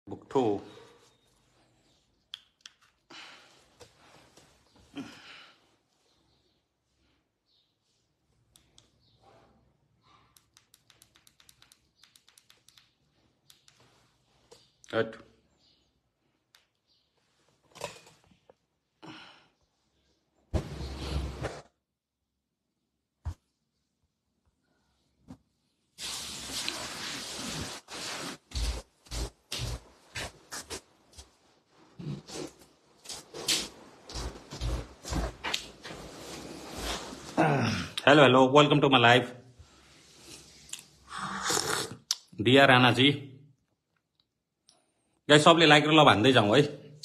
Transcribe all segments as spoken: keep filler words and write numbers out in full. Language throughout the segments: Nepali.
Book two. Right. Hello, hello. Welcome to my live. Dear Anna ji. Guys, सबले लाइक र लभ हान्दै जाउँ है.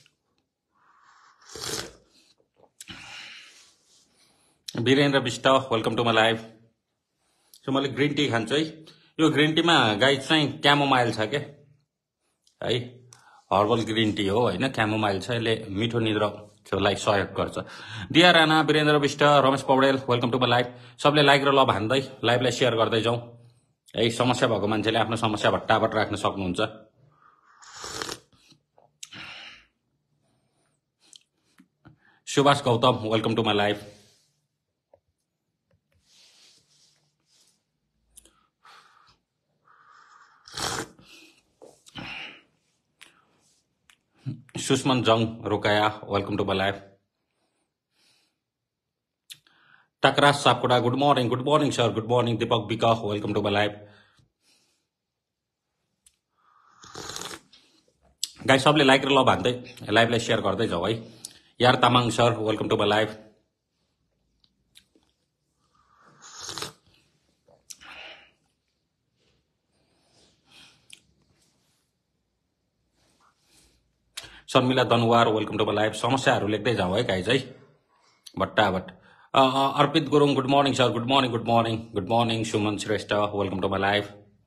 Virendra Bisht, welcome to my live. So मैले ग्रीन टी खान्छु है. यो ग्रीन टीमा गाइस चाहिँ क्यामोमाइल छ के है. हर्बल ग्रीन टी हो हैन, क्यामोमाइल छ. यसले मिठो निद्रालाई सहयोग गर्छ. Dear Rana, Virendra Bisht, Ramesh Paudel, welcome to my live. सबले लाइक र लभ हान्दै लाइभलाई शेयर गर्दै जाउँ है. समस्या भएको मान्छेले आफ्नो समस्या भट्टाभट राख्न सक्नुहुन्छ. Subhash Gautam, welcome to my live. Sushman Jang Rokaya, welcome to my live. Takraj Sapkota, good morning, good morning sir, good morning. Deepak Bik, welcome to my live. Guys सबले लाइक र लभ हान्दै लाइभलाई शेयर गर्दै जाऊ है. यार Tamang sir, welcome to my live. Sharmila Danuwar, welcome to my live. समस्याहरू लेख्दै जाऊ है गाइज है, भट्टाभट. Arpit Gurung, good morning sir, good morning, good morning, good morning. Suman Shrestha, welcome to my live.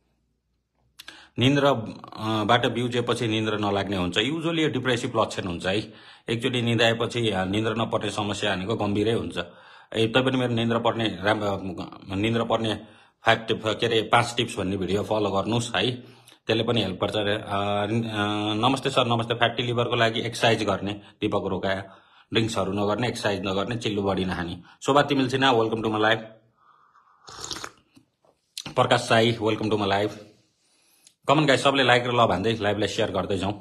निन्द्राबाट बिउजेपछि निन्द्रा नलाग्ने हुन्छ. युजुअली यो डिप्रेसिभ लक्षण हुन्छ है. एकचोटि निद आएपछि निन्द्रा नपर्ने समस्या भनेको गम्भीरै हुन्छ. ए तैपनि मेरो निन्द्रा पर्ने राम्रो निन्द्रा पर्ने फाइभ टिप के अरे पाँच टिप्स भन्ने भिडियो फलो गर्नुहोस् है. त्यसले पनि हेल्प गर्छ. नमस्ते सर, नमस्ते. फ्याटी लिभरको लागि एक्सर्साइज गर्ने, दीपक रोकाया. ड्रिङ्क्सहरू नगर्ने, एक्सर्साइज नगर्ने, चिल्लो बढी नखाने. Shobha Timilsina, welcome to my live. Prakash Sai, welcome to my live. Come on guys सबले लाइक र लभ हान्दै लाइभलाई शेयर गर्दै जाउँ.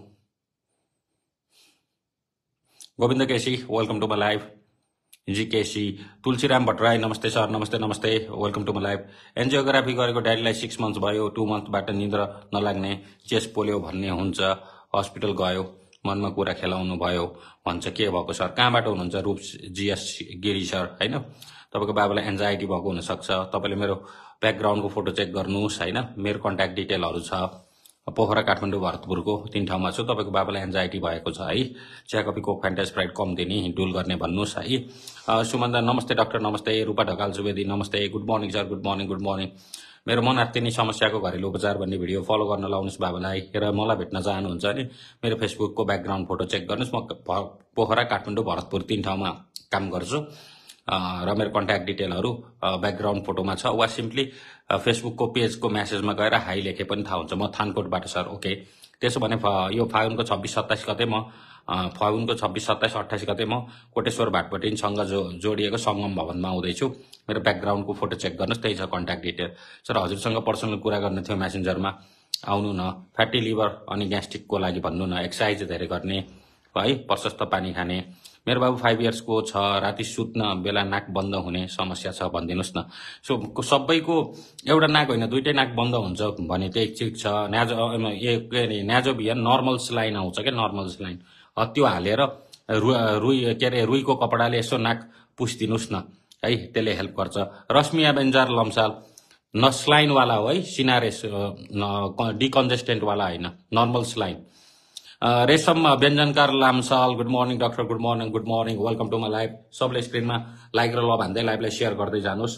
Govind KC, welcome to my live. G KC. Tulsiram Bhattarai, नमस्ते सर, नमस्ते, नमस्ते, welcome to my live. Angiography गरेको ड्याडीलाई सिक्स मन्थ्स भयो. टू मन्थबाट निन्द्रा नलाग्ने, चेस्ट पोल्यो भन्ने हुन्छ. हस्पिटल गयो, मनमा कुरा खेलाउनु भयो भन्छ. के भएको सर, कहाँबाट हुनुहुन्छ? रूप जीएस गिरी सर होइन. तपाईँको बाबालाई एन्जाइटी भएको हुनसक्छ. तपाईँले मेरो ब्याकग्राउन्डको फोटो चेक गर्नुहोस् होइन. मेरो कन्ट्याक्ट डिटेलहरू छ. पोखरा, काठमाडौँ, भरतपुरको तीन ठाउँमा छु. तपाईँको बाबालाई एन्जाइटी भएको छ है. चिया कफी कोक फ्यान्टा स्प्राइट कम दिने, हिन्डुल गर्ने भन्नुहोस् है. सुमन्दा, नमस्ते डाक्टर, नमस्ते. रूपा ढकाल सुवेदी, नमस्ते. Good morning sir, good morning, good morning. मेरो मन आत्तिने समस्याको घरेलु उपचार भन्ने भिडियो फलो गर्न लाउनुहोस् बाबालाई. र मलाई भेट्न चाहनुहुन्छ भने मेरो फेसबुकको ब्याकग्राउन्ड फोटो चेक गर्नुहोस्. म पोखरा, काठमाडौँ, भरतपुर तीन ठाउँमा काम गर्छु. र मेरो कन्ट्याक्ट डिटेलहरू ब्याकग्राउन्ड फोटोमा छ. वा सिम्पली फेसबुकको पेजको म्यासेजमा गएर हाई लेखे पनि थाहा हुन्छ. म थानकोटबाट सर. ओके, त्यसो भने यो फागुनको छब्बिस सत्ताइस गते म फागुनको छब्बिस सत्ताइस अट्ठाइस गते म कोटेश्वर भाटपटिनसँग जो जोडिएको सङ्गम भवनमा आउँदैछु. मेरो ब्याकग्राउन्डको फोटो चेक गर्नुहोस्, त्यही छ कन्ट्याक्ट डिटेल. सर हजुरसँग पर्सनल कुरा गर्न थियो मेसेन्जरमा, आउनु न. फ्याटी लिभर अनि ग्यास्ट्रिकको लागि भन्नु न. एक्सर्साइज धेरै गर्ने है, प्रशस्त पानी खाने. मेरो बाबु फाइभ इयर्सको छ. राति सुत्न बेला नाक बन्द हुने समस्या छ, भनिदिनुहोस् न. सो सबैको एउटा नाक होइन, दुइटै नाक बन्द हुन्छ भने त्यही ठिक छ. न्याजो के अरे न्याजो बिहान नर्मल स्लाइन आउँछ क्या, नर्मल स्लाइन. त्यो हालेर रु रुई के अरे रुईको कपडाले यसो नाक पुछिदिनुहोस् न है, त्यसले हेल्प गर्छ. रश्मिया बेन्जार लम्साल, न स्लाइनवाला हो है, सिनारेस डिकन्जेस्टेन्टवाला होइन, normal saline. Resham Byanjankar Lamsal, good morning doctor, good morning, good morning, welcome to my live. सबले स्क्रिनमा लाइक र लभ हान्दै लाइभलाई सेयर गर्दै जानुहोस्.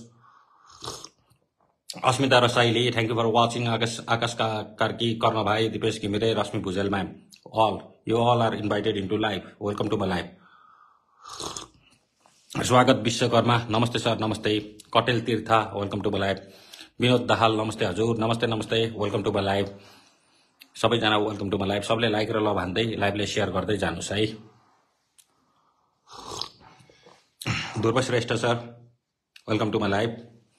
Asmita Rasaili, thank you for watching. Akash Akash Karki, Karna भाइ, Dipesh Ghimire, Rashmi Bhujel ma'am, all you all are invited into live. Welcome to my live. Swagat Bishwakarma, नमस्ते सर, नमस्ते. Katel Tirtha, welcome to my live. Binod Dahal, नमस्ते हजुर, नमस्ते, नमस्ते, वेलकम टु माई लाइभ. सबैजना वेलकम टु माई लाइभ। सबले लाइक र लभ हान्दै लाइभलाई सेयर गर्दै जानुहोस् है। Dhruba Shrestha sir welcome to my live.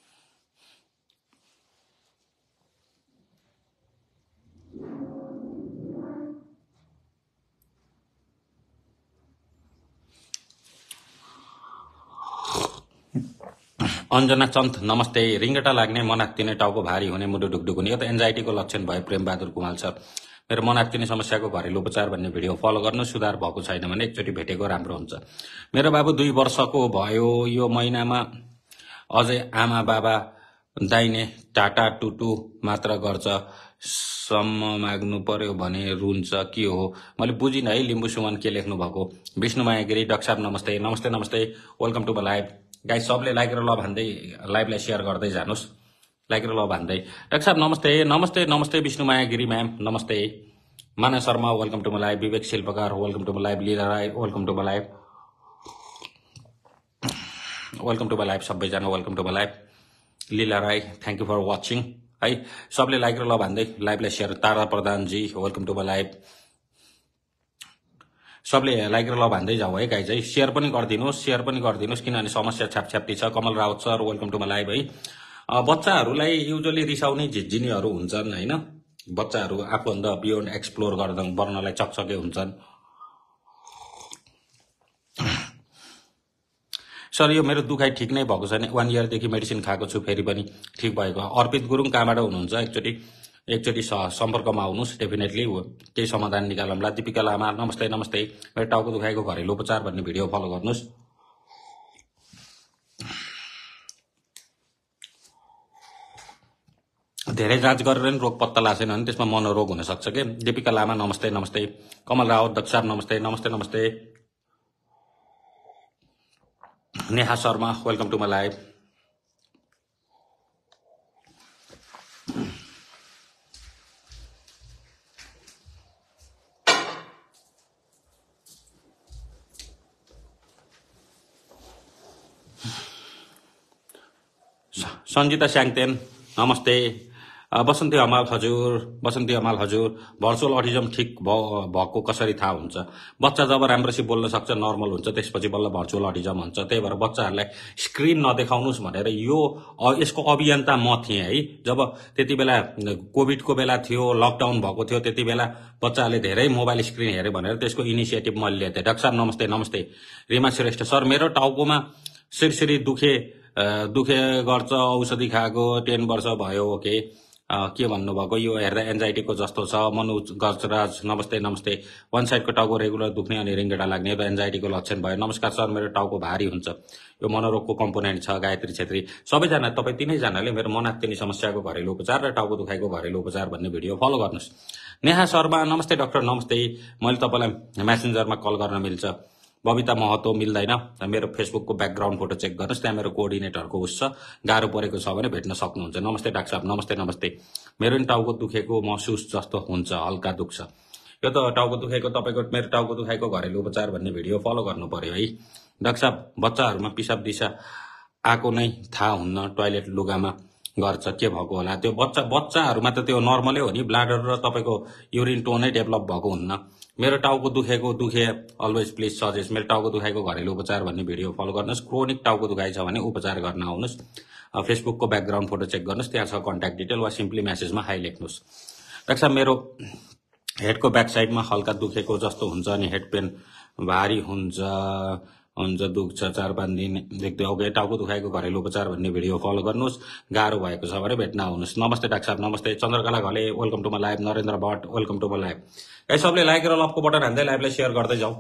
Anjana Chand नमस्ते। रिङ्गटा लाग्ने, मन आत्तिने, टाउको भारी हुने, मुटु ढुकढुक हुने, यो त एन्जाइटीको लक्षण भयो। प्रेम बहादुर कुमाल सर मेरो मन आत्तिने समस्याको घरेलु उपचार भन्ने भिडियो फलो गर्नु। सुधार भएको छैन भने एकचोटि भेटेको राम्रो हुन्छ। मेरो बाबु दुई वर्षको भयो, यो महिनामा अझै आमा बाबा दाइने टाटा टुटु मात्र गर्छ, सम्म माग्नु पर्यो भने रुन्छ, के हो? मैले बुझिनँ है। लिम्बू सुमन के लेख्नु भएको? विष्णुमाया गिरी डाक्टर साहब नमस्ते नमस्ते नमस्ते welcome to my live. Guys सबले लाइक र लभ हान्दै लाइभलाई सेयर गर्दै जानुहोस्। लाइक र लभ हान्दै। डाक्टर साहब नमस्ते नमस्ते नमस्ते विष्णुमाया गिरी म्याम नमस्ते। Mana Sharma welcome to my live. Bibek Shilpakar welcome to my live. Lila Rai welcome to my live. Welcome to my live सबैजना welcome to my live. Lila Rai thank you for watching है। सबले लाइक र लभ हान्दै लाइभलाई सेयर। तारा प्रधानजी वेलकम टु माई लाइभ। सबले लाइक र लभ हान्दै जाऊ है गाइज है। सेयर पनि गरिदिनुहोस् सेयर पनि गरिदिनुहोस् किनभने समस्या छ्यापछ्याप्ती छ। Kamal Raut sir welcome to my live है। बच्चाहरूलाई युजली रिसाउने झिझिनीहरू हुन्छन् होइन। बच्चाहरू आफूभन्दा बियोन्ड एक्सप्लोर गर्दा गर्नलाई चकचके हुन्छन्। सर यो मेरो दुखाइ ठिक नै भएको छैन। वान इयरदेखि मेडिसिन खाएको छु, फेरि पनि ठिक भएको। अर्पित गुरुङ कहाँबाट हुनुहुन्छ? एकचोटि एकचोटि सम्पर्कमा आउनुहोस्। डेफिनेटली केही समाधान निकालौँला। दीपिका लामा नमस्ते नमस्ते। मेरो टाउको दुखाइको घरेलु उपचार भन्ने भिडियो फलो गर्नुहोस्। धेरै जाँच गरेर नि रोग पत्ता लाग्दैन भने त्यसमा मनोरोग हुनसक्छ के। दीपिका लामा नमस्ते नमस्ते। कमल रावत दक्ष साहब नमस्ते नमस्ते नमस्ते। Neha Sharma welcome to my live. Sanjita Syangtan नमस्ते। बसन्ती हमाल हजुर बसन्ती हमाल हजुर भर्चुअल अटिजम ठिक भएको कसरी थाहा हुन्छ? बच्चा जब राम्रोसी बोल्न सक्छ, नर्मल हुन्छ, त्यसपछि बल्ल भर्चुअल अटिजम हुन्छ। त्यही भएर बच्चाहरूलाई स्क्रिन नदेखाउनुहोस् भनेर यो यसको अभियन्ता म थिएँ है। जब त्यति बेला कोभिडको बेला थियो, लकडाउन भएको थियो, त्यति बेला बच्चाहरूले धेरै मोबाइल स्क्रिन हेरे भनेर त्यसको इनिसिएटिभ मैले लिएको थिएँ। डाक्टर साहब नमस्ते नमस्ते। रिमा श्रेष्ठ सर मेरो टाउकोमा सिरसिरी दुखे दुखे गर्छ, औषधि खाएको टेन वर्ष भयो। ओके के भन्नुभएको? यो हेर्दा एन्जाइटीको जस्तो छ। मनोज गजराज नमस्ते नमस्ते। वान साइडको टाउको रेगुलर दुख्ने अनि रिङ्गटा लाग्ने, यो एन्जाइटीको लक्षण भयो। नमस्कार सर मेरो टाउको भारी हुन्छ, यो मनोरोगको कम्पोनेन्ट छ। गायत्री छेत्री सबैजना तपाईँ तिनैजनाले मेरो मन आत्तिने समस्याको घरेलु उपचार र टाउको दुखाइको घरेलु उपचार भन्ने भिडियो फलो गर्नुहोस्। नेहा शर्मा नमस्ते डाक्टर नमस्ते। मैले तपाईँलाई मेसेन्जरमा कल गर्न मिल्छ। बबिता महतो मिल्दैन। मेरो फेसबुकको ब्याकग्राउन्ड फोटो चेक गर्नुहोस्, त्यहाँ मेरो कोअर्डिनेटरको उस छ। गाह्रो परेको छ भने भेट्न सक्नुहुन्छ। नमस्ते डाक्टर साहब नमस्ते नमस्ते। मेरो नि टाउको दुखेको महसुस जस्तो हुन्छ, हल्का दुख्छ। यो त टाउको दुखेको तपाईँको मेरो टाउको दुखाइको घरेलु उपचार भन्ने भिडियो फलो गर्नु पर्यो है। डाक्टर साहब बच्चाहरूमा पिसाब दिशा आएको नै थाहा हुन्न, टोयलेट लुगामा गर्छ, के भएको होला? त्यो बच्चा बच्चाहरूमा त त्यो नर्मलै हो नि। ब्लाडर र तपाईँको युरिन टोनै डेभलप भएको हुन्न। मेरो टाउको दुखेको दुखे अलवेज प्लिज सजेस्ट मेरो टाउको दुखाइको घरेलु उपचार भन्ने भिडियो फलो गर्नुहोस्। क्रोनिक टाउको दुखाइ छ भने उपचार गर्न आउनुहोस्। फेसबुकको ब्याकग्राउन्ड फोटो चेक गर्नुहोस्, त्यहाँ छ कन्ट्याक्ट डिटेल, वा सिम्पली मेसेजमा हाई लेख्नुहोस्। डाक्टर साहब मेरो हेडको ब्याक साइडमा हल्का दुखेको जस्तो हुन्छ अनि हेड पेन भारी हुन्छ हुन्छ दुख्छ चार पाँच दिन देख्दै। ओके टाउको दुखाइको घरेलु उपचार भन्ने भिडियो फलो गर्नुहोस्। गाह्रो भएको छ भने भेट्न आउनुहोस्। नमस्ते डाक्टर साहब नमस्ते। Chandrakala Ghale welcome to my live. Narendra Bhatt welcome to my live. है सबले लाइक र लभको बटन हान्दै लाइभलाई सेयर गर्दै जाउँ।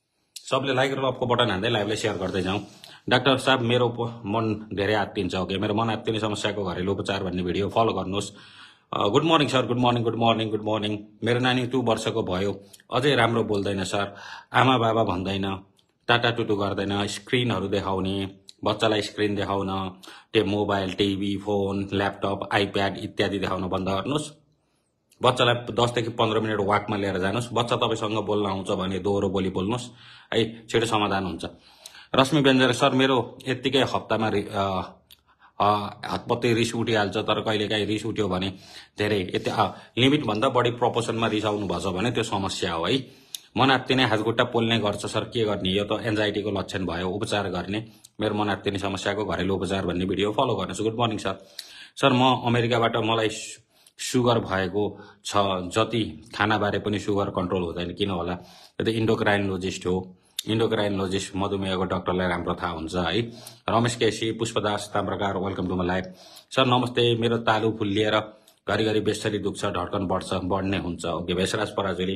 सबले लाइक र लभको बटन हान्दै लाइभलाई सेयर गर्दै जाउँ। डाक्टर साहब मेरो मन धेरै आत्तिन्छ। ओके मेरो मन आत्तिने समस्याको घरेलु उपचार भन्ने भिडियो फलो गर्नुहोस्। Good morning sir good morning good morning good morning. मेरो नानी टु वर्षको भयो, अझै राम्रो बोल्दैन सर, आमा बाबा भन्दैन, टाटा टुटु गर्दैन, स्क्रिनहरू देखाउने, बच्चालाई स्क्रिन देखाउन, त्यो mobile TV phone laptop iPad इत्यादि देखाउन बन्द गर्नुहोस्। बच्चालाई दसदेखि पन्ध्र मिनट वाकमा लिएर जानुहोस्। बच्चा तपाईँसँग बोल्न आउँछ भने दोहोरो बोली बोल्नुहोस् है, छिटो समाधान हुन्छ। रश्मि बेन्जर सर मेरो यत्तिकै हप्तामा हतपत्तै रिस उठिहाल्छ। तर कहिलेकाहीँ रिस उठ्यो भने धेरै यति लिमिट भन्दा बढी प्रपोर्सनमा रिसाउनु भएछ भने त्यो समस्या हो है। मनआत्तिने हातखुट्टा पोल्ने गर्छ सर, के गर्ने? यो त एन्जाइटीको लक्षण भयो, उपचार गर्ने। मेरो मनआत्तिने समस्याको घरेलु उपचार भन्ने भिडियो फलो गर्नुहोस्। Good morning sir. सर म अमेरिकाबाट, मलाई सुगर भएको छ, जति खाना बारे पनि सुगर कन्ट्रोल हुँदैन, किन होला? यो त इन्डोक्राइनोलोजिस्ट हो। इन्डोक्राइनोलोजिस्ट मधुमेहको डाक्टरलाई राम्रो थाहा हुन्छ है। Ramesh KC, Pushpadas Tamrakar, welcome to my life. Sir नमस्ते, मेरो तालु फुल्लिएर घरिघरि बेसरी दुख्छ, ढड्कन बढ्छ, बढ्ने हुन्छ। ओके, भेषराज पराजुली।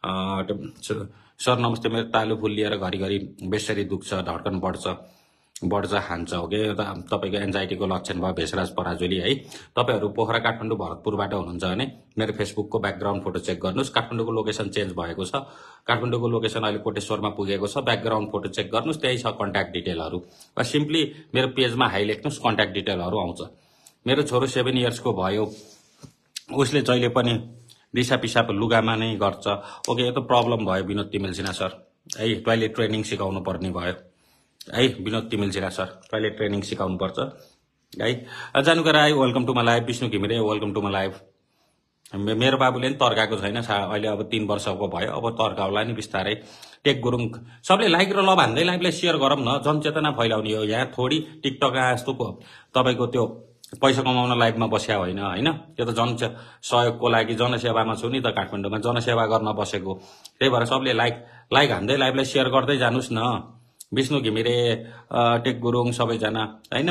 सर नमस्ते, मेरो तालु फुल्लिएर घरिघरि बेसरी दुख्छ, ढड्कन बढ्छ बढ्छ खान्छ। ओके, तपाईँको एन्जाइटीको लक्षण भयो, भेषराज पराजुली है। तपाईँहरू पोखरा, काठमाडौँ, भरतपुरबाट हुनुहुन्छ भने मेरो फेसबुकको ब्याकग्राउन्ड फोटो चेक गर्नुहोस्। काठमाडौँको लोकेसन चेन्ज भएको छ, काठमाडौँको लोकेसन अहिले कोटेश्वरमा पुगेको छ। ब्याकग्राउन्ड फोटो चेक गर्नुहोस्, त्यही छ कन्ट्याक्ट डिटेलहरू। वा सिम्पली मेरो पेजमा हाई लेख्नुहोस्, कन्ट्याक्ट डिटेलहरू आउँछ। मेरो छोरो सेभेन इयर्सको भयो, उसले जहिले पनि दिसा पिसाब लुगामा नै गर्छ। ओके, यो त प्रब्लम भयो विनोद तिमिल सिन्हा सर है। टोइलेट ट्रेनिङ सिकाउनु पर्ने भयो है Binod Timilsina sir, toilet training सिकाउनु पर्छ है। Januka Rai, welcome to my life. Bishnu Ghimire, welcome to my life. मेरो बाबुले नि तर्काएको छैन, अहिले अब तीन वर्षको भयो, अब तर्काउला नि बिस्तारै। टेक गुरुङ, सबले लाइक र लभ हान्दै लाइफलाई सेयर गरौँ न, जनचेतना फैलाउने हो। यहाँ थोडी टिकटक जस्तो तपाईँको त्यो पैसा कमाउन लाइफमा बस्या होइन होइन। त्यो त जन सहयोगको लागि जनसेवामा छु नि त, काठमाडौँमा जनसेवा गर्न बसेको। त्यही भएर सबले लाइक लाइक हान्दै लाइफलाई सेयर गर्दै जानुहोस् न। विष्णु घिमिरे, टेक गुरुङ सबैजना होइन।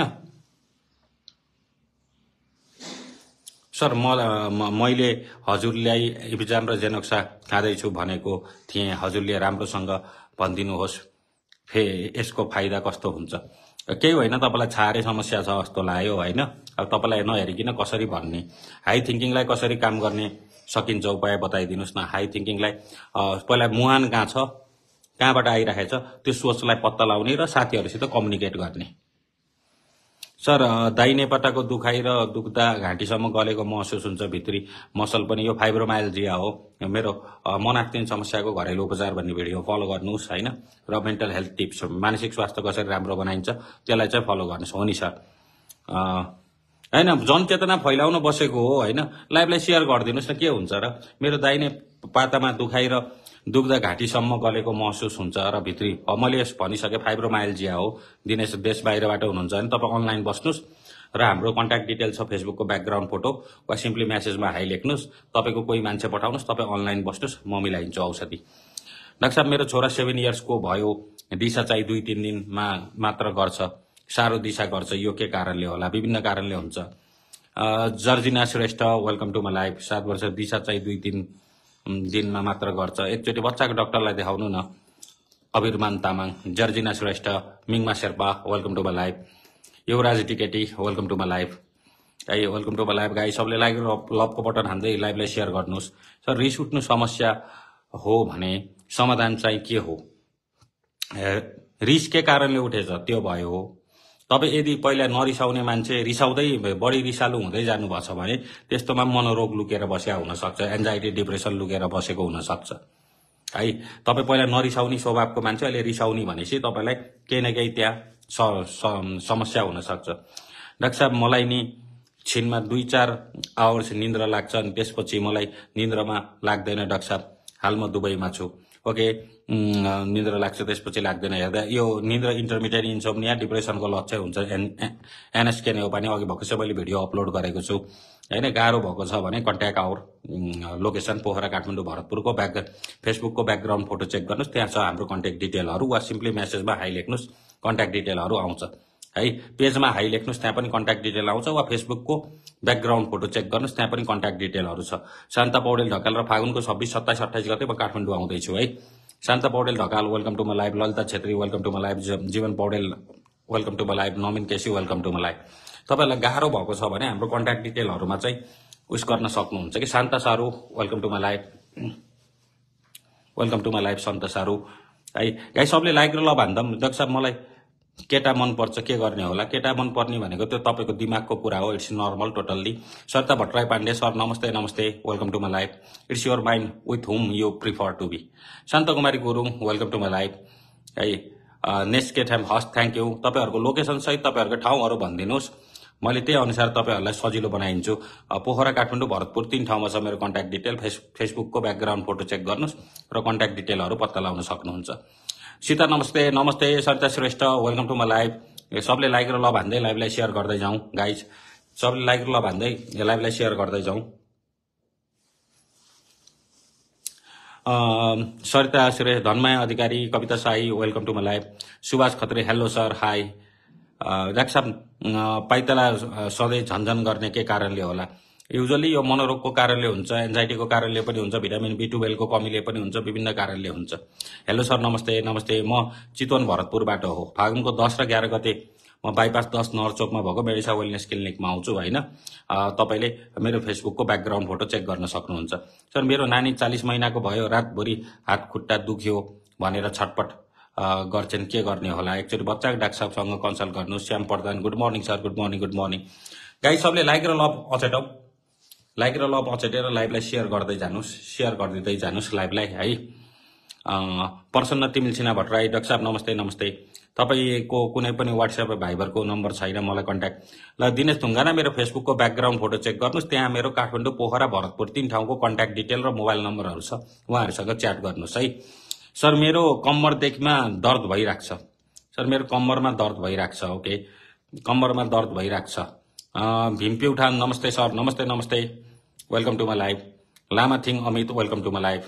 सर म मैले हजुरलाई इभिजाम र जेनोक्सा खाँदैछु भनेको थिएँ, हजुरले राम्रोसँग भनिदिनुहोस् फे यसको फाइदा कस्तो हुन्छ? केही होइन, तपाईँलाई छारे समस्या छ जस्तो लाग्यो होइन। अब तपाईँलाई नहेरिकन कसरी भन्ने, हाई थिङ्किङलाई कसरी काम गर्ने सकिन्छ उपाय बताइदिनुहोस् न। हाई थिङ्किङलाई पहिला मुहान कहाँ छ, कहाँबाट आइरहेछ, त्यो सोचलाई पत्ता लगाउने र साथीहरूसित कम्युनिकेट गर्ने। सर दाहिनेपट्टाको दुखाइ र दुख्दा घाँटीसम्म गलेको महसुस हुन्छ, भित्री मसल पनि, यो फाइब्रोमाइल्जिया हो। मेरो मनआत्तिने समस्याको घरेलु उपचार भन्ने भिडियो फलो गर्नुहोस् होइन। र मेन्टल हेल्थ टिप्स, मानसिक स्वास्थ्य कसरी राम्रो बनाइन्छ त्यसलाई चाहिँ फलो गर्नुहोस्। हो नि सर होइन, जनचेतना फैलाउन बसेको हो होइन। लाइफलाई सेयर गरिदिनुहोस् न, के हुन्छ र? मेरो दाहिने पातामा दुखाइ र दुख्दा घाँटीसम्म गलेको महसुस हुन्छ र भित्री, मैले भनिसकेँ फाइब्रोमाइल्जिया हो। दिनेश देश बाहिरबाट हुनुहुन्छ भने तपाईँ अनलाइन बस्नुहोस् र हाम्रो कन्ट्याक्ट डिटेल छ फेसबुकको ब्याकग्राउन्ड फोटो, वा सिम्पली म्यासेजमा हाई लेख्नुहोस्। तपाईँको कोही मान्छे पठाउनुहोस्, तपाईँ अनलाइन बस्नुहोस्, म मिलाइदिन्छु औषधि। डाक्टर साहब मेरो छोरा सेभेन इयर्सको भयो, दिशा चाहिँ दुई तिन दिनमा मात्र गर्छ, साह्रो दिशा गर्छ, यो के कारणले होला? विभिन्न कारणले हुन्छ। Georgina Shrestha, welcome to my life. सात वर्ष, दिशा चाहिँ दुई तिन दिनमा मात्र गर्छ, एकचोटि बच्चाको डाक्टरलाई देखाउनु न। अभिरमान तामाङ, जर्जिना श्रेष्ठ, मिङमा Sherpa, welcome to my life. Yubaraj Tiketi, welcome to my life है। Welcome to my life guy. सबले लाइक र लभको बटन हान्दै लाइफलाई सेयर गर्नुहोस्। सर रिस उठ्नु समस्या हो भने समाधान चाहिँ के हो? रिस के कारणले उठेछ त्यो भयो हो। तपाईँ यदि पहिला नरिसाउने मान्छे रिसाउँदै बढी रिसालु हुँदै जानुभएको छ भने त्यस्तोमा मनोरोग लुकेर बसेका हुनसक्छ, एन्जाइटी डिप्रेसन लुकेर बसेको हुनसक्छ है। तपाईँ पहिला नरिसाउने स्वभावको मान्छे अहिले रिसाउने भनेपछि तपाईँलाई केही न केही त्यहाँ समस्या हुनसक्छ। डाक्टर साहब मलाई नि छिनमा दुई चार आवर्स निन्द्रा लाग्छ, अनि त्यसपछि मलाई निन्द्रामा लाग्दैन डाक्टर साहब। हाल म दुबईमा छु। ओके, निन्द्रा लाग्छ त्यसपछि लाग्दैन। हेर्दा यो निन्द्रा इन्टरमिडिएट इन्सोम्निया डिप्रेसनको लक्षण हुन्छ। एन एनएसके नै हो भने अघि भर्खर मैले भिडियो अपलोड गरेको छु होइन। गाह्रो भएको छ भने contact our location Pokhara, Kathmandu, भरतपुरको ब्याक फेसबुकको ब्याकग्राउन्ड फोटो चेक गर्नुहोस्, त्यहाँ छ हाम्रो कन्ट्याक्ट डिटेलहरू। वा सिम्पली मेसेजमा हाई लेख्नुहोस्, कन्ट्याक्ट डिटेलहरू आउँछ है। पेजमा हाई लेख्नुहोस्, त्यहाँ पनि कन्ट्याक्ट डिटेल आउँछ। वा फेसबुकको ब्याकग्राउन्ड फोटो चेक गर्नुहोस्, त्यहाँ पनि कन्ट्याक्ट डिटेलहरू छ। शान्ता पौडेल ढकाल र फागुनको छब्बिस सत्ताइस अट्ठाइस गते म काठमाडौँ आउँदैछु है। Shanta Paudel Dhakal, welcome to my life. Lalita Chhetri, welcome to my life. Jiwan Paudel, welcome to my life. Namin KC, welcome to my life. तपाईँलाई गाह्रो भएको छ भने हाम्रो कन्ट्याक्ट डिटेलहरूमा चाहिँ उस गर्न सक्नुहुन्छ कि। Shanta Saru, welcome to my life. Welcome to my life Shanta Saru है। गाई सबले लाइक र लभ हान्दा डाक्टर साहब मलाई केटा मनपर्छ, के गर्ने होला? केटा मनपर्ने भनेको त्यो तपाईँको दिमागको कुरा हो, it's normal totally. Sarita Bhattarai Pandey sir, नमस्ते नमस्ते, welcome to my life. It's your mind with whom you prefer to be. Shanta Kumari Gurung, welcome to my life है। नेक्स्ट के टाइम हस्, थ्याङ्क यू। तपाईँहरूको लोकेसन सहित तपाईँहरूको ठाउँहरू भनिदिनुहोस्, मैले त्यही अनुसार तपाईहरुलाई सजिलो बनाइदिन्छु। पोखरा काठमाडौँ भरतपुर तीन ठाउँमा छ मेरो कन्ट्याक्ट डिटेल। फेसबुकको ब्याकग्राउन्ड फोटो चेक गर्नुस् र कन्ट्याक्ट डिटेलहरु पत्ता लगाउन सक्नुहुन्छ। सीता नमस्ते नमस्ते Sarita Shrestha welcome to my live. सबले लाइक र लभ हान्दै लाइभलाई शेयर गर्दै जाउँ गाइज। सबले लाइक र लभ हान्दै लाइभलाई शेयर गर्दै जाउँ। Sarita Shrestha, Dhanmaya Adhikari, Kavita Sai welcome to my live. Subhash Khatri hello sir hi. Doctor साहब पाइतला सधैँ झन्झन गर्ने के कारणले होला? युजुअली यो मनोरोगको कारणले हुन्छ, एन्जाइटीको कारणले पनि हुन्छ, भिटामिन बी ट्वेल्भ को कमीले पनि हुन्छ, विभिन्न कारणले हुन्छ। हेलो सर नमस्ते नमस्ते। म चितवन भरतपुरबाट हो। फागुनको दस र एघार गते म बाइपास दस नरचोकमा भएको मेडिसा वेलनेस क्लिनिकमा आउँछु हैन। तपाईले मेरो फेसबुकको ब्याकग्राउन्ड फोटो चेक गर्न सक्नुहुन्छ। सर मेरो नानी चालीस महिनाको भयो, रातभरि हात खुट्टा दुख्यो भनेर छटपट गर्छन्, के गर्ने होला? एकचोटि बच्चाको डाक्टर साहबसँग कन्सल्ट गर्नु। Shyam Pradhan good morning sir, good morning good morning. Guys सबले लाइक र लभ अचेटौ, लाइक र लभ अचेटेर लाइभलाई शेयर गर्दै जानुस्, शेयर गरिदिँदै जानुस् लाइभलाई है। प्रसन्न तिमिल सिन्हा भट्टराई डाक्टर साहब नमस्ते नमस्ते। तपाईको कुनै पनि व्हाट्सएप भाइबरको नम्बर छैन मलाई कन्ट्याक्ट। ल दिनेश ढुङ्गाना मेरो फेसबुकको ब्याकग्राउन्ड फोटो चेक गर्नुस्। त्यहाँ मेरो काठमाडौँ पोखरा भरतपुर तीन ठाउँको कन्ट्याक्ट डिटेल र मोबाइल नम्बरहरु छ, उहाँहरुसँग च्याट गर्नुस् है। सर मेरो कम्मरदेखिमा दर्द भइराख्छ। सर मेरो कम्मरमा दर्द भइराख्छ। ओके कम्मरमा दर्द भइराख्छ। भीमपी उठान नमस्ते सर नमस्ते नमस्ते welcome to my live. Lama Thing Amit welcome to my live.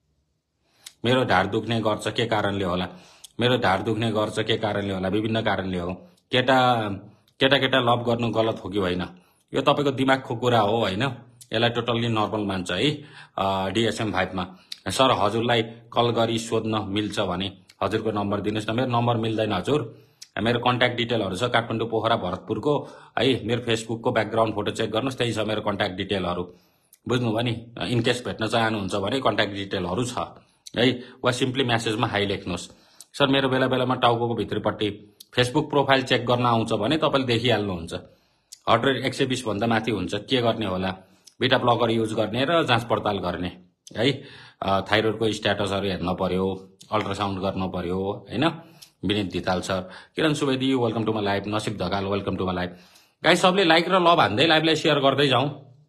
मेरो ढाड दुख्ने गर्छ के कारणले होला? मेरो ढाड दुख्ने गर्छ के कारणले होला? विभिन्न कारणले हो। केटा केटा केटा लभ गर्नु गलत हो कि होइन? यो तपाईको दिमागको कुरा हो हैन। यसलाई टोटल्ली नर्मल मान्छ है। डीएसएम फाइभ मा सर हजुरलाई कल गरी सोध्न मिल्छ भने हजुरको नम्बर दिनुस् न। मेरो नम्बर मिल्दैन हजुर। मेरो कन्ट्याक्ट डिटेलहरु छ काठमाडौँ पोखरा भरतपुरको है। मेरो फेसबुकको ब्याकग्राउन्ड फोटो चेक गर्नुस्, त्यही छ मेरो कन्ट्याक्ट डिटेलहरु। बुझ्नुभयो नि? इन केस भेट्न चाहनुहुन्छ भने कन्ट्याक्ट डिटेलहरु छ है। वा सिम्पली मेसेजमा हाई लेख्नुस्। सर मेरो बेला बेलामा टाउकोको भित्रपट्टि फेसबुक प्रोफाइल चेक गर्न आउँछ भने तपाईले देखिहाल्नुहुन्छ। हार्ट रेट एक सय बीस भन्दा माथि हुन्छ, के गर्ने होला? बिटा ब्लकर युज गर्ने र जाँच पडताल गर्ने है। थाइरोइडको स्ट्याटसहरु हेर्न पर्यो, अल्ट्रासाउन्ड गर्न पर्यो हैन। Binit Dhital sir, Kiran Subedi welcome to my live. Nasib Dhakal welcome to my live. Guys सबले लाइक र लभ हान्दै लाइभलाई शेयर गर्दै जाउँ।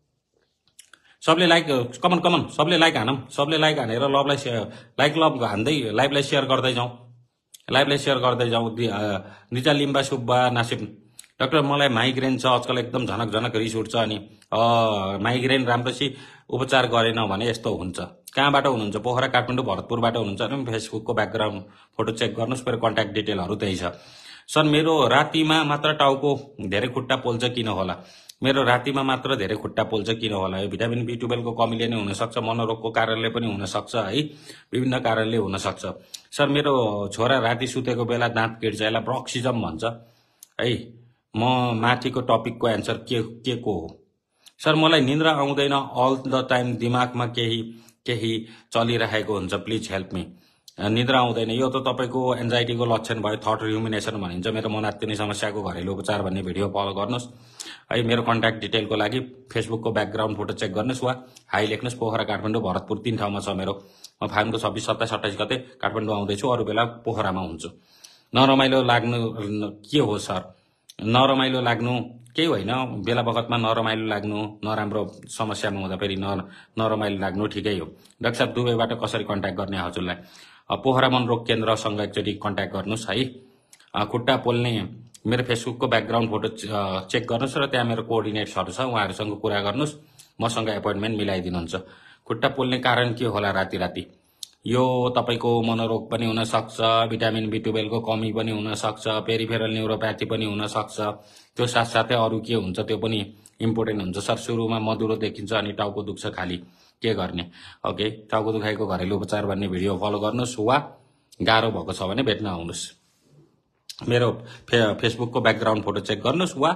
सबले लाइक कमन कमन सबले लाइक हानौँ। सबले लाइक हानेर लभलाई लाइक लभ हान्दै लाइभलाई शेयर गर्दै जाउँ। लाइभलाई शेयर गर्दै जाउँ। निजा लिम्बा सुब्बा नासिब डाक्टर मलाई माइग्रेन छ आजकल एकदम झनक झनक रिस उठ्छ अनि माइग्रेन राम्रोसी उपचार गरेन भने यस्तो हुन्छ। कहाँबाट हुनुहुन्छ? पोखरा काठमाडौँ भरतपुरबाट हुनुहुन्छ भने फेसबुकको ब्याकग्राउन्ड फोटो चेक गर्नुस्। मेरो कन्ट्याक्ट डिटेलहरु त्यही छ। सर मेरो रातिमा मात्र टाउको धेरै खुट्टा पोल्छ किन होला? मेरो रातिमा मात्र धेरै खुट्टा पोल्छ किन होला? यो भिटामिन बी ट्वेल्भ को कमीले नै हुन सक्छ, मनोरोगको कारणले पनि हुन सक्छ है, विभिन्न कारणले हुन सक्छ। सर मेरो छोरा राति सुतेको बेला दाँत किड्छ, यसलाई ब्रक्सिजम भन्छ है। म माथिको टपिकको एन्सर के के को हो? सर मलाई निन्द्रा आउँदैन अल द टाइम, दिमागमा केही केही चलिरहेको हुन्छ, प्लिज हेल्प मी। निद्रा आउँदैन यो त तपाईको एन्जाइटीको लक्षण भयो, थट रुमिनेसन भनिन्छ। मेरो मनात्तिने समस्याको घरेलु उपचार भन्ने भिडियो फलो गर्नुस् है। मेरो कन्ट्याक्ट डिटेलको लागि फेसबुकको ब्याकग्राउन्ड फोटो चेक गर्नुस् वा हाई लेख्नुस्। पोखरा काठमाडौँ भरतपुर तीन ठाउँमा छ मेरो। म फागुनको छब्बीस सत्ताइस अट्ठाइस गते काठमाडौँ आउँदैछु, अरू बेला पोखरामा हुन्छु। नरमाइलो लाग्नु के हो सर? नरमाइलो लाग्नु केही होइन, बेला बखतमा नरमाइलो लाग्नु, नराम्रो समस्यामा हुँदा फेरि न नरमाइलो लाग्नु ठिकै हो। डाक्टर साहब दुबईबाट कसरी कन्ट्याक्ट गर्ने हजुरलाई? पोखरा मनरोग केन्द्रसँग एकचोटि कन्ट्याक्ट गर्नुस् है। खुट्टा पोल्ने मेरो फेसबुकको ब्याकग्राउन्ड फोटो चेक गर्नुस् र त्यहाँ मेरो कोअर्डिनेट्सहरु छ, उहाँहरुसँग कुरा गर्नुस्, मसँग एपोइन्टमेन्ट मिलाइदिनुहुन्छ। खुट्टा पोल्ने कारण के होला राति राति? यो तपाईको मनोरोग पनि हुन सक्छ, भिटामिन बी ट्वेल्भ को कमी पनि हुन सक्छ, पेरिफेरल न्युरोप्याथी पनि हुन सक्छ। त्यो साथसाथै अरू के हुन्छ त्यो पनि इम्पोर्टेन्ट हुन्छ। सर सुरुमा मधुरो देखिन्छ अनि टाउको दुख्छ खाली, के गर्ने? ओके टाउको दुखाइको घरेलु उपचार भन्ने भिडियो फलो गर्नुस् वा गाह्रो भएको छ भने भेट्न आउनुस्। मेरो फे, फेसबुकको ब्याकग्राउन्ड फोटो चेक गर्नुस् वा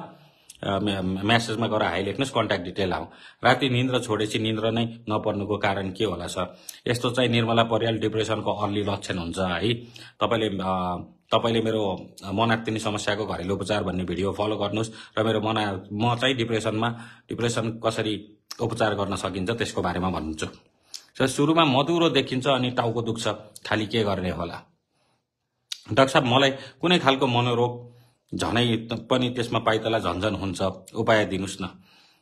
मेसेजमा गएर हाई लेख्नुस्, कन्ट्याक्ट डिटेल आऊ। राति निन्द्रा छोडेपछि निन्द्रा नै नपर्नुको कारण के होला सर? यस्तो चाहिँ निर्मला परियाल डिप्रेसनको अर्ली लक्षण हुन्छ है। तपाईले तपाईले मेरो मनात्तिने समस्याको घरेलु उपचार भन्ने भिडियो फलो गर्नुस् र मेरो मना म चाहिँ डिप्रेसनमा डिप्रेसन कसरी उपचार गर्न सकिन्छ त्यसको बारेमा भन्छु। सर सुरुमा मधुरो देखिन्छ अनि टाउको दुख्छ, खाली के गर्ने होला? डाक्टर साहब मलाई कुनै खालको मनोरोग झनै पनि त्यसमा पाइतला झन्झन हुन्छ, उपाय दिनुस् न।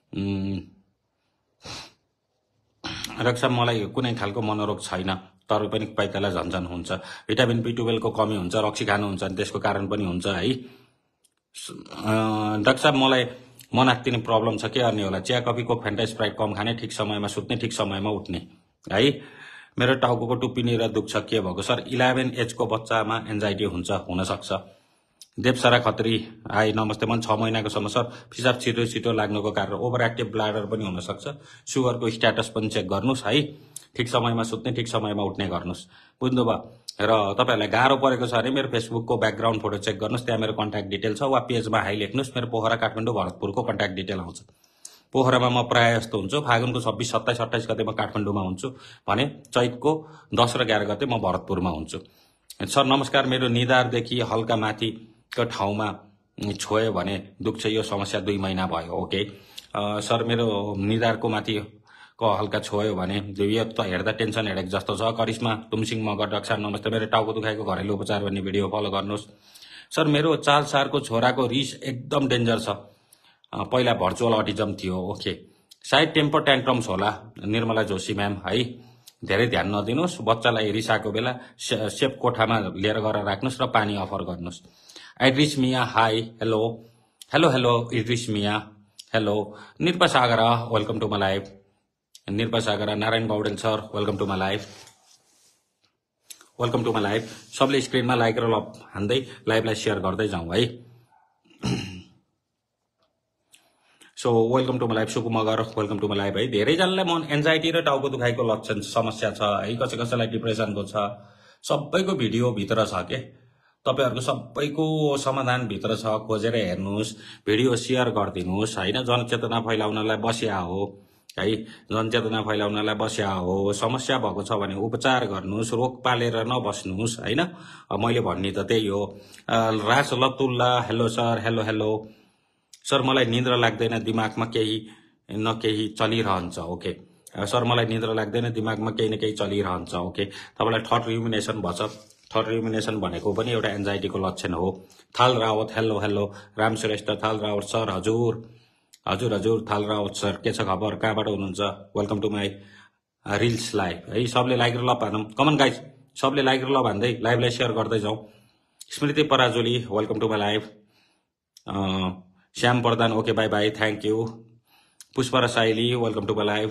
रक्षा मलाई कुनै खालको मनोरोग छैन, तर पनि पाइतला झन्झन हुन्छ। भिटामिन बी ट्वेल्भ को कमी हुन्छ, रक्सी खानुहुन्छ अनि त्यसको कारण पनि हुन्छ है। डाक्टर साहब मलाई मनाक्तिने प्रब्लम छ, के गर्ने होला? चिया कफी कोक फ्यान्टा स्प्राइट कम खाने, ठिक समयमा सुत्ने, ठिक समयमा उठ्ने है। मेरो टाउको टुप्पीनिर दुख्छ, के भएको? सर इलेभेन एजको बच्चामा एन्जाइटी हुन्छ, हुनसक्छ। देवसरा खत्री हाई नमस्ते। मन छ महिनाको सम्म सर पिसाब छिटो छिटो लाग्नुको कारण ओभर एक्टिभ ब्लाडर पनि हुनसक्छ। सुगरको स्ट्याटस पनि चेक गर्नुहोस् है। ठिक समयमा सुत्ने, ठिक समयमा उठ्ने गर्नुहोस्, बुझ्नुभयो? र तपाईँहरूलाई गाह्रो परेको छ भने मेरो फेसबुकको ब्याकग्राउन्ड फोटो चेक गर्नुहोस्, त्यहाँ मेरो कन्ट्याक्ट डिटेल छ, वा पेजमा हाई लेख्नुहोस्, मेरो पोखरा काठमाडौँ भरतपुरको कन्ट्याक्ट डिटेल आउँछ। पोखरामा म प्रायः जस्तो हुन्छु, फागुनको छब्बिस सत्ताइस अट्ठाइस गते म काठमाडौँमा हुन्छु भने चैतको दस र एघार गते म भरतपुरमा हुन्छु। सर नमस्कार, मेरो निधारदेखि हल्का माथिको ठाउँमा छोयो भने दुख्छ, यो समस्या दुई महिना भयो। ओके सर, मेरो निधारको माथि को हल्का छोयो भने यो त हेर्दा टेन्सन हेडेक जस्तो छ। करिश्मा तुमसिङ मगर डाक्टर नमस्ते, मेरो टाउको दुखाइको घरेलु उपचार भन्ने भिडियो फलो गर्नुहोस्। सर मेरो चाल सारको छोराको रिस एकदम डेन्जर छ, पहिला भर्चुअल अटिजम थियो। ओके सायद टेम्पर ट्यान्ट्रम्स होला। निर्मला जोशी म्याम है, धेरै ध्यान नदिनुहोस्, बच्चालाई रिसाएको बेला सेफ कोठामा लिएर गएर राख्नुहोस् र पानी अफर गर्नुहोस्। Idris Miya hi, hello hello hello Idris Miya, hello. Nirpa Sagara welcome to my life. Nirpa Sagara, Narayan Paudel sir welcome to my life, welcome to my life. सबले स्क्रिनमा लाइक र लभ हान्दै लाइभलाई सेयर गर्दै जाउँ है। So welcome to my life. Suku Magar welcome to my life है। धेरैजनालाई मन एन्जाइटी र टाउको दुखाइको लक्षण समस्या छ है, कसै कसैलाई डिप्रेसनको छ। सबैको भिडियो भित्र छ के, तपाईहरुको सबैको समाधान भित्र छ, खोजेर हेर्नुहोस्, भिडियो शेयर गरिदिनुहोस् हैन। जनचेतना फैलाउनलाई बस्या हो है, जनचेतना फैलाउनलाई बस्या हो। समस्या भएको छ भने उपचार गर्नुहोस्, रोग पालेर नबस्नुहोस् हैन। मैले भन्ने त त्यही हो। Raj Latulla hello sir, hello hello sir. मलाई निद्रा लाग्दैन, दिमागमा केही न केही चलिरहन्छ। ओके सर, मलाई निद्रा लाग्दैन, दिमागमा केही न केही चलिरहन्छ। ओके, तपाईलाई थट रुमिनेसन भन्छ। थट रुमिनेसन भनेको पनि एउटा एन्जाइटीको लक्षण हो। Thal Rawat hello hello. Ram Shrestha Thal Rawat sir, हजुर हजुर हजुर थाल रावत सर, के छ खबर, कहाँबाट हुनुहुन्छ? Welcome to my reels live है। सबले लाइक र लभ हानौँ, कमन गाइज, सबले लाइक र लभ हान्दै लाइभलाई सेयर गर्दै जाउँ। Smriti Parajuli welcome to my live. Shyam Pradhan okay bye bye, thank you. Pushpara Saili welcome to my live,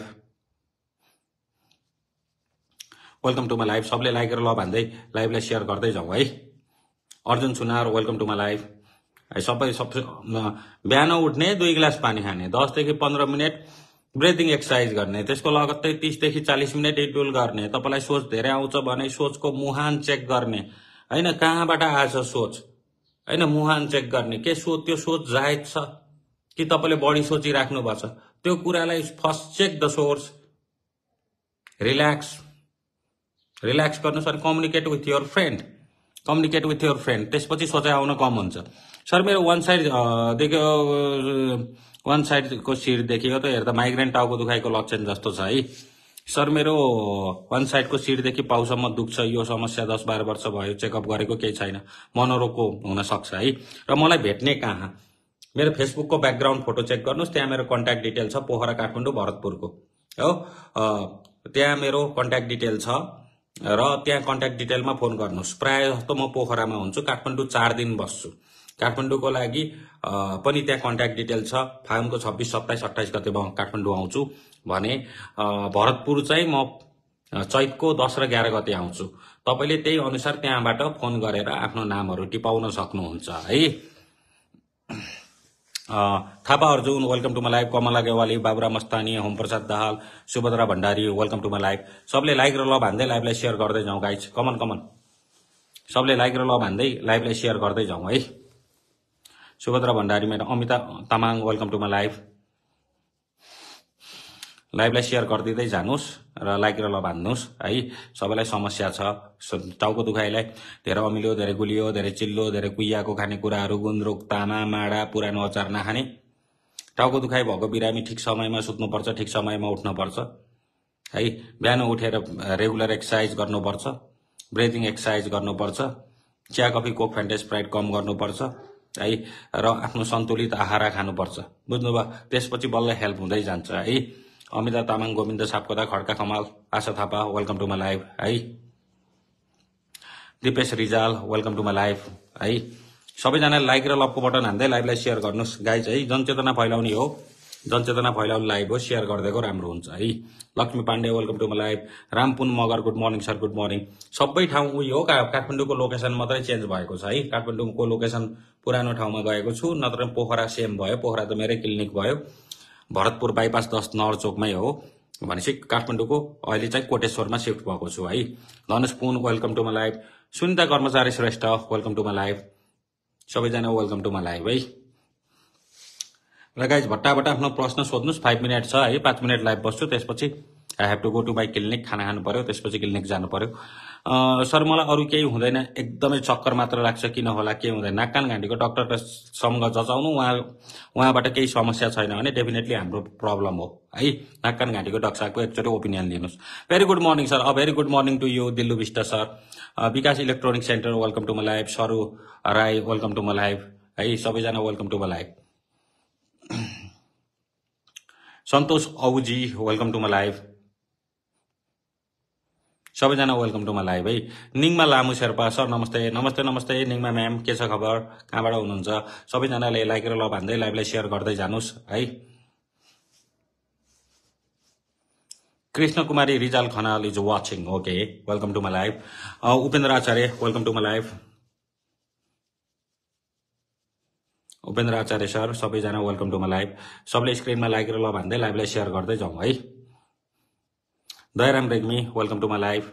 welcome to my live. सबले लाइक र लभ हान्दै लाइभलाई सेयर गर्दै जाउँ है। Arjun Sunar welcome to my live है। सबै सब बिहान उठ्ने, दुई गिलास पानी खाने, दसदेखि पन्ध्र मिनट ब्रेथिङ एक्सर्साइज गर्ने, त्यसको लगत्तै तीसदेखि चालिस मिनट हिडडुल गर्ने। तपाईँलाई सोच धेरै आउँछ भने सोचको मुहान चेक गर्ने हैन, कहाँबाट आएछ सोच हैन, मुहान चेक गर्ने। के सोच, त्यो सोच जायज छ कि तपाईँले बढी सोचिराख्नु भएको छ, त्यो कुरालाई first check the source. Relax relax गर्नुहोस् अनि communicate with your friend, communicate with your friend, त्यसपछि सोचाइ आउन कम हुन्छ। सर मेरो वान साइड देखियो, वान साइडको शिर देखियो त हेर्दा माइग्रेन टाउको दुखाइको लक्षण जस्तो छ है। सर मेरो वान साइडको शिरदेखि पाउसम्म दुख्छ, यो समस्या दस बाह्र वर्ष भयो, चेकअप गरेको केही छैन, मनोरोगको हुन सक्छ है। र मलाई भेट्ने कहाँ? मेरो फेसबुकको ब्याकग्राउन्ड फोटो चेक गर्नुहोस्, त्यहाँ मेरो कन्ट्याक्ट डिटेल छ, पोखरा काठमाडौँ भरतपुरको हो। त्यहाँ मेरो कन्ट्याक्ट डिटेल छ र त्यहाँ कन्ट्याक्ट डिटेलमा फोन गर्नुहोस्। प्रायः जस्तो म पोखरामा हुन्छु, काठमाडौँ चार दिन बस्छु। काठमाडौँको लागि पनि त्यहाँ कन्ट्याक्ट डिटेल छ। फागुनको छब्बिस सत्ताइस अट्ठाइस गते म काठमाडौँ आउँछु भने भरतपुर चाहिँ म चैतको दस र एघार गते आउँछु। तपाईँले त्यही अनुसार त्यहाँबाट फोन गरेर आफ्नो नामहरू टिपाउन सक्नुहुन्छ है। Thapa Arjun welcome to my live. Kamala Gewali, Babura Mastani, Homprasad Dahal, Subhadra Bhandari welcome to my live. सबले लाइक र लभ हान्दै लाइभलाई सेयर गर्दै जाउँ गाइज, कमन कमन, सबले लाइक र लभ हान्दै लाइभलाई सेयर गर्दै जाउँ है। सुभद्रा भण्डारी, मेरो Amita Tamang welcome to my live. लाइभलाई सेयर गरिदिँदै जानुहोस् र लाइक र लभ हान्नुहोस् है। सबैलाई समस्या छ टाउको दुखाइलाई, धेरै अमिलो, धेरै गुलियो, धेरै चिल्लो, धेरै कुहियाको खानेकुराहरू, गुन्द्रुक, तामा, माडा, पुरानो अचार नखाने। टाउको दुखाइ भएको बिरामी ठिक समयमा सुत्नुपर्छ, ठिक समयमा उठ्नुपर्छ है। बिहान उठेर रेगुलर एक्सर्साइज गर्नुपर्छ, ब्रेथिङ एक्सर्साइज गर्नुपर्छ, चिया कफी कोक फ्यान्टा स्प्राइट कम गर्नुपर्छ है र आफ्नो सन्तुलित आहार खानुपर्छ बुझ्नुभयो त्यसपछि बल्ल हेल्प हुँदै जान्छ है Amita Tamang Govind Sapkota Khadka Kamal Asha Thapa welcome to my live है Dipesh Rijal welcome to my live है सबैजनाले लाइक र लभको बटन हान्दै लाइभलाई सेयर गर्नुहोस् गाइज है जनचेतना फैलाउने हो जनचेतना फैलाउने लाइभ हो सेयर गरिदिएको राम्रो हुन्छ है Laxmi Pandey welcome to my live Rampun Magar good morning sir good morning सबै ठाउँ उयो हो काठमाडौँको लोकेसन मात्रै चेन्ज भएको छ है काठमाडौँको लोकेसन पुरानो ठाउँमा गएको छु नत्र पोखरा सेम भयो पोखरा त मेरै क्लिनिक भयो भरतपुर बाइपास दस नहरचोकमै हो भनेपछि काठमाडौँको अहिले चाहिँ कोटेश्वरमा शिफ्ट भएको छु है Dhanush Pun welcome to my live Sunita Karmachari Shrestha welcome to my live सबैजना वेलकम टु माई लाइभ है र गाइज भट्टाबाट आफ्नो प्रश्न सोध्नुहोस् फाइभ मिनट छ है पाँच मिनट लाइभ बस्छु त्यसपछि I have to go to my clinic खाना खानु पर्यो त्यसपछि क्लिनिक जानु पर्यो सर मलाई अरू केही हुँदैन एकदमै चक्कर मात्र लाग्छ किन होला के हुँदैन नाक कान घाँटीको डक्टरसँग जचाउनु उहाँ उहाँबाट केही समस्या छैन भने डेफिनेटली हाम्रो प्रब्लम हो है नाक कान घाँटीको डक्टरको एकचोटि ओपिनियन लिनुहोस् very good morning sir uh very good morning to you Dillu Bista sir Bikash electronic centre welcome to my live Saru Rai welcome to my live है सबैजना welcome to my live Santosh Auji welcome to my live सबैजना वेलकम टु माई लाइभ है निङमा लामु शेर्पा सर नमस्ते नमस्ते नमस्ते निङमा म्याम के छ खबर कहाँबाट हुनुहुन्छ सबैजनाले लाइक र लभ हान्दै लाइभलाई सेयर गर्दै जानुहोस् है Krishna Kumari Rijal Khanal is watching okay welcome to my live Upendra Acharya welcome to my live Upendra Acharya sir सबैजना वेलकम टु माई लाइभ सबले स्क्रिनमा लाइक र लभ हान्दै लाइभलाई सेयर गर्दै जाउँ है Dayaram Regmi welcome to my live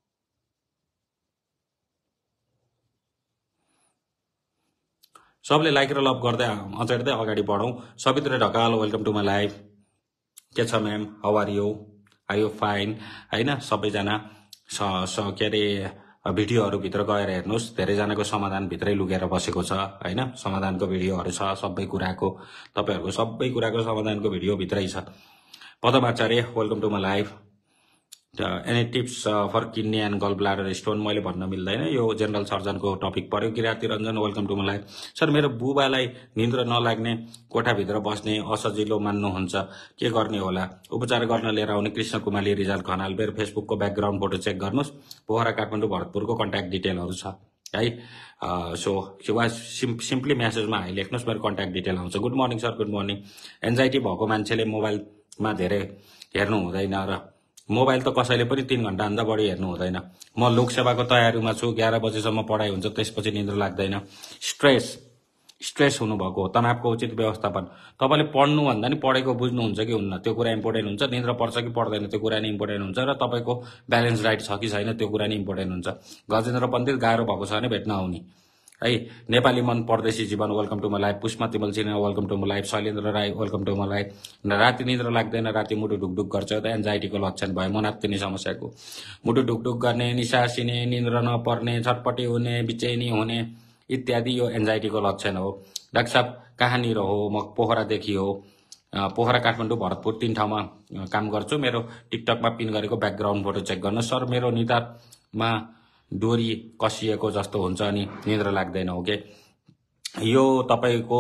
सबले लाइक र लभ गर्दै अचार्दै अगाडि बढौँ Sabitra Dhakal welcome to my live के छ ma'am how are you are you fine होइन सबैजना के अरे भिडियोहरूभित्र गएर हेर्नुहोस् धेरैजनाको समाधान भित्रै लुकेर बसेको छ होइन समाधानको भिडियोहरू छ सबै कुराको तपाईँहरूको सबै कुराको समाधानको भिडियो भित्रै छ Padam Acharya welcome to my live any tips for kidney and gall bladder stone मैले भन्न मिल्दैन यो जेनरल सर्जनको टपिक पर्यो Kirati Ranjan welcome to my live sir मेरो बुबालाई निन्द्रा नलाग्ने कोठाभित्र बस्ने असजिलो मान्नुहुन्छ के गर्ने होला उपचार गर्न लिएर आउने कृष्ण कुमारी रिजाल खनाल मेरो फेसबुकको ब्याकग्राउन्ड फोटो चेक गर्नुहोस् पोखरा काठमाडौँ भरतपुरको कन्ट्याक्ट डिटेलहरू छ है सो वा सिम् सिम्पली म्यासेजमा हाई लेख्नुहोस् मेरो कन्ट्याक्ट डिटेल आउँछ good morning sir good morning anxiety भएको मान्छेले मोबाइलमा धेरै हेर्नु हुँदैन र मोबाइल त कसैले पनि तीन घण्टाभन्दा बढी हेर्नु हुँदैन म लोकसेवाको तयारीमा छु एघार बजेसम्म पढाइ हुन्छ त्यसपछि निन्द्रा लाग्दैन स्ट्रेस स्ट्रेस हुनुभएको हो तनावको उचित व्यवस्थापन तपाईँले पढ्नुभन्दा नि पढेको बुझ्नुहुन्छ कि हुन्न त्यो कुरा इम्पोर्टेन्ट हुन्छ निन्द्रा पर्छ कि पर्दैन त्यो कुरा नि इम्पोर्टेन्ट हुन्छ र तपाईँको ब्यालेन्स डाइट छ कि छैन त्यो कुरा नि इम्पोर्टेन्ट हुन्छ गजेन्द्र पण्डित गाह्रो भएको छ भने भेट्न आउने है नेपाली मन परदेशी जीवन welcome to my live Pushpa Timal Sinha welcome to my live Shailendra Rai welcome to my live राति निद्रा लाग्दैन राति मुटु ढुकढुक गर्छ त एन्जाइटीको लक्षण भयो मनात्तिने समस्याको मुटु ढुकढुक गर्ने निसासिने निन्द्रा नपर्ने छटपटी हुने बिचैनी हुने इत्यादि यो एन्जाइटीको लक्षण हो डाक्टर साहब कहाँनिर हो म पोखरादेखि हो पोखरा काठमाडौँ भरतपुर तीन ठाउँमा काम गर्छु मेरो टिकटकमा पिन गरेको ब्याकग्राउन्ड फोटो चेक गर्न सर मेरो निधारमा डोरी कसिएको जस्तो हुन्छ अनि निद्रा लाग्दैन हो के यो तपाईँको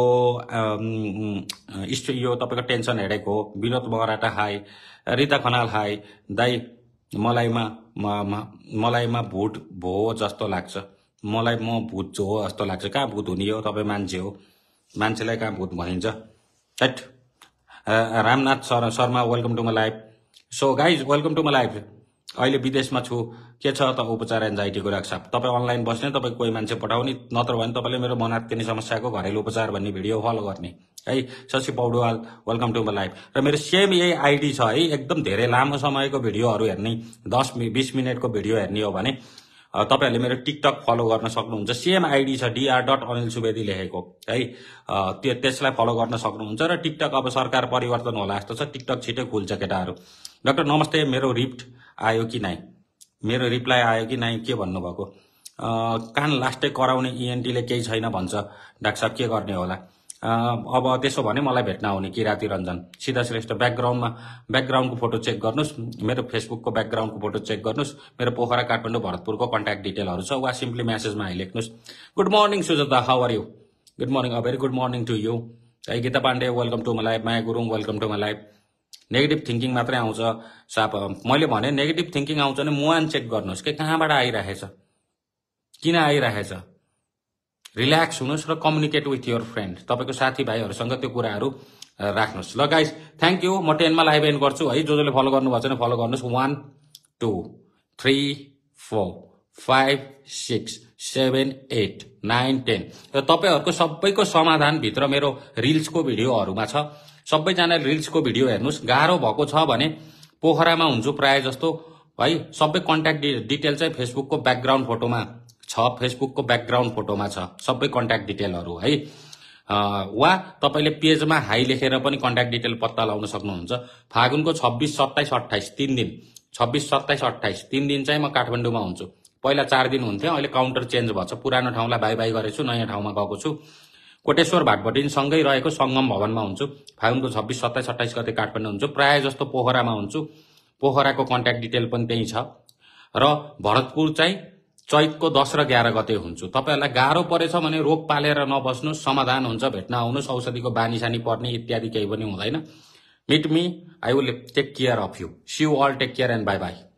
यो तपाईँको टेन्सन हेडेक हो विनोद मगराटा हाई रिता खनाल हाई दाई मलाईमा मलाईमा भूत भो जस्तो लाग्छ मलाई म भूत हो जस्तो लाग्छ कहाँ भूत हुने हो तपाईँ मान्छे हो मान्छेलाई कहाँ भूत भनिन्छ हैट Ramnath sir Sharma welcome to my live so guys welcome to my live अहिले विदेशमा छु के छ त उपचार एन्जाइटीको रक्षा तपाईँ अनलाइन बस्ने तपाईँ कोही मान्छे पठाउने नत्र भने तपाईँले मेरो मनात्तिने समस्याको घरेलु उपचार भन्ने भिडियो फलो गर्ने है Shashi Paudwal welcome to my live र मेरो सेम यही आइडी छ है एकदम धेरै लामो समयको भिडियोहरू हेर्ने दस बिस मिनटको भिडियो हेर्ने हो भने तपाईँहरूले मेरो टिकटक फलो गर्न सक्नुहुन्छ सेम आइडी छ डिआर डट अनिल सुवेदी लेखेको है त्यो त्यसलाई फलो गर्न सक्नुहुन्छ र टिकटक अब सरकार परिवर्तन होला जस्तो छ टिकटक छिटै खुल्छ केटाहरू डाक्टर नमस्ते मेरो रिप्ट आयो कि नाइ मेरो रिप्लाई आयो कि नाइ के भन्नुभएको कान लास्टै कराउने इएनटीले केही छैन भन्छ डाक्टर साहब के गर्ने होला अब त्यसो भने मलाई भेट्न आउने किराती रञ्जन सीधा श्रेष्ठ ब्याकग्राउन्डमा ब्याकग्राउन्डको फोटो चेक गर्नुहोस् मेरो फेसबुकको ब्याकग्राउन्डको फोटो चेक गर्नुहोस् मेरो पोखरा काठमाडौँ भरतपुरको कन्ट्याक्ट डिटेलहरू छ वा सिम्पली म्यासेजमा हाई लेख्नुहोस् good morning Sujata how are you good morning uh very good morning to you. है Gita Pandey welcome to my life, Maya Gurung welcome to my life. Negative thinking मात्रै आउँछ साप, मैले भने नेगेटिभ थिङ्किङ आउँछ भने मुहान चेक गर्नुहोस् कि कहाँबाट आइरहेछ, किन आइरहेछ। रिल्याक्स हुनुहोस् र कम्युनिकेट विथ योर फ्रेन्ड, तपाईँको साथीभाइहरूसँग त्यो कुराहरू राख्नुहोस्। ल गाइस, थ्याङ्क यू। म टेनमा लाइभ एन्ड गर्छु है, जो जसले फलो गर्नुभएको छैन फलो गर्नुहोस्। One two three four five six seven eight nine ten र तपाईँहरूको सबैको समाधान भित्र मेरो रिल्सको भिडियोहरूमा छ। सबैजना रिल्सको भिडियो हेर्नुहोस्। गाह्रो भएको छ भने पोखरामा हुन्छु प्राय जस्तो है, सबै कन्ट्याक्ट डिटेल चाहिँ फेसबुकको ब्याकग्राउन्ड फोटोमा छ, फेसबुकको ब्याकग्राउन्ड फोटोमा छ सबै कन्ट्याक्ट डिटेलहरू है। वा तपाईँले पेजमा हाई लेखेर पनि कन्ट्याक्ट डिटेल पत्ता लगाउन सक्नुहुन्छ। फागुनको छब्बिस सत्ताइस अट्ठाइस तीन दिन, छब्बिस सत्ताइस अट्ठाइस तीन दिन चाहिँ म काठमाडौँमा हुन्छु। पहिला चार दिन हुन्थ्यो, अहिले काउन्टर चेन्ज भएको छ। पुरानो ठाउँलाई बाई बाई गरेछु, नयाँ ठाउँमा गएको छु। कोटेश्वर भाटपट्टि सँगै रहेको सङ्गम भवनमा हुन्छु। फागुनको छब्बिस सत्ताइस अट्ठाइस गते काठमाडौँ हुन्छु। प्रायः जस्तो पोखरामा हुन्छु, पोखराको कन्ट्याक्ट डिटेल पनि त्यही छ। र भरतपुर चाहिँ चैतको दस र एघार गते हुन्छु। तपाईँहरूलाई गाह्रो परेछ भने रोग पालेर नबस्नुहोस्, समाधान हुन्छ, भेट्न आउनुहोस्। औषधिको बानी सानी पर्ने इत्यादि केही पनि हुँदैन। Meet me, I will take care of you. See you all, take care and bye by.